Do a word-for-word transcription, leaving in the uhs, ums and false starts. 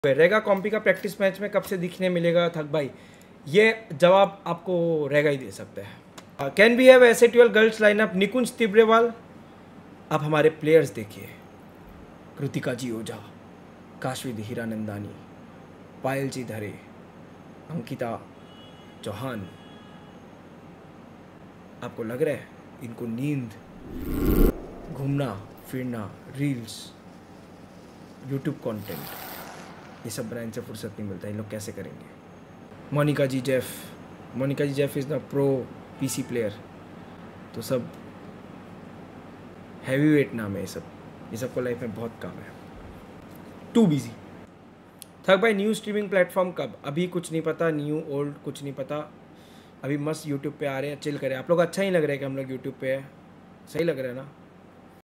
रेगा कॉम्पी का practice match में कब से दिखने मिलेगा थक भाई? ये जवाब आपको रेगा ही दे सकता है। Can be have as a twelve girls lineup? Nikunj Tibrewal. अब हमारे प्लेयर्स देखिए, कृतिका जी ओझा, काशवी हीरानंदानी, पायल जी धरे, अंकिता चौहान। आपको लग रहा है इनको नींद, घूमना फिरना, रील्स, यूट्यूब कंटेंट, ये सब बनाने से फुर्सत नहीं मिलता? इन लोग कैसे करेंगे? Monika ji Jeff, Monika ji Jeff is the pro PC player. तो सब हैवी वेट नाम है ये सब, ये सबको लाइफ में बहुत काम है। Too busy. थक भाई न्यू स्ट्रीमिंग प्लेटफॉर्म कब? अभी कुछ नहीं पता, न्यू ओल्ड कुछ नहीं पता। अभी मस्त यूट्यूब पे आ रहे हैं, चिल करें। आप लोग अच्छा ही लग रहा है कि हम लोग यूट्यूब पे है? सही लग रहा है ना?